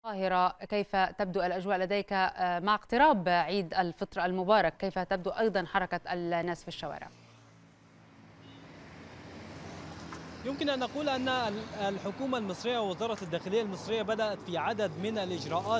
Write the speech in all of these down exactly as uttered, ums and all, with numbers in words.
القاهرة، كيف تبدو الأجواء لديك مع اقتراب عيد الفطر المبارك؟ كيف تبدو أيضا حركة الناس في الشوارع؟ يمكن أن نقول أن الحكومة المصرية ووزارة الداخلية المصرية بدأت في عدد من الإجراءات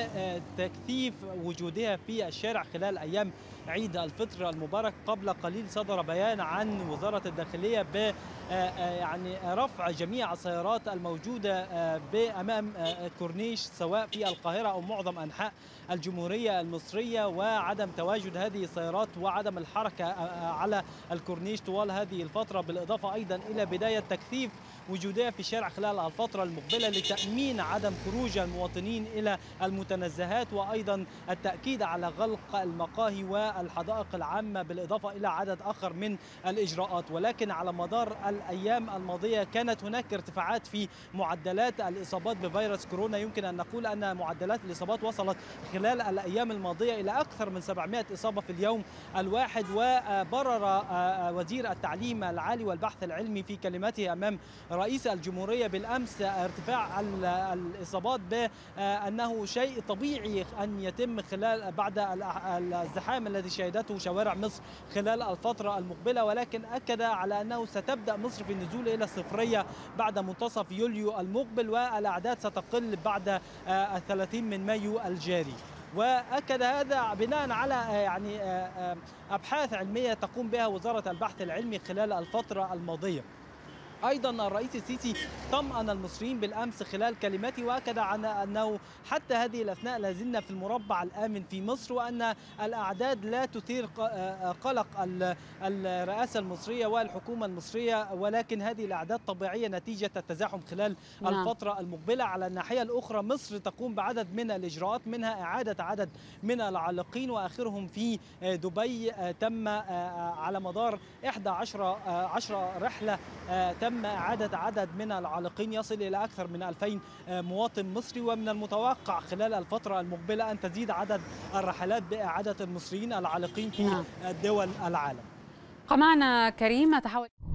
لتكثيف وجودها في الشارع خلال أيام عيد الفطر المبارك. قبل قليل صدر بيان عن وزارة الداخلية ب يعني رفع جميع السيارات الموجودة بأمام الكورنيش سواء في القاهرة أو معظم أنحاء الجمهورية المصرية، وعدم تواجد هذه السيارات وعدم الحركة على الكورنيش طوال هذه الفترة، بالإضافة أيضا إلى بداية تكثيف وجودها في الشارع خلال الفترة المقبلة لتأمين عدم خروج المواطنين إلى المتنزهات، وأيضا التأكيد على غلق المقاهي والحدائق العامة، بالإضافة إلى عدد آخر من الإجراءات. ولكن على مدار الأيام الماضية كانت هناك ارتفاعات في معدلات الإصابات بفيروس كورونا. يمكن أن نقول أن معدلات الإصابات وصلت خلال الأيام الماضية إلى أكثر من سبعمائة إصابة في اليوم الواحد. وبرر وزير التعليم العالي والبحث العلمي في كلمته أمام رئيس الجمهورية بالأمس ارتفاع الإصابات بأنه شيء طبيعي أن يتم خلال بعد الزحام الذي شهدته شوارع مصر خلال الفترة المقبلة، ولكن أكد على أنه ستبدأ مصر في النزول إلى الصفرية بعد منتصف يوليو المقبل، والأعداد ستقل بعد الثلاثين من مايو الجاري. واكد هذا بناء على يعني ابحاث علميه تقوم بها وزاره البحث العلمي خلال الفتره الماضيه. ايضا الرئيس السيسي طمأن المصريين بالامس خلال كلمته، واكد على انه حتى هذه الاثناء لازلنا في المربع الامن في مصر، وان الاعداد لا تثير قلق الرئاسه المصريه والحكومه المصريه، ولكن هذه الاعداد طبيعيه نتيجه التزاحم خلال نعم. الفتره المقبله. على الناحيه الاخرى مصر تقوم بعدد من الاجراءات، منها اعاده عدد من العالقين، واخرهم في دبي تم على مدار إحدى عشرة رحله تم تم إعادة عدد من العالقين يصل إلى أكثر من ألفين مواطن مصري. ومن المتوقع خلال الفترة المقبلة أن تزيد عدد الرحلات بإعادة المصريين العالقين في دول العالم. معنا كريم. أتحول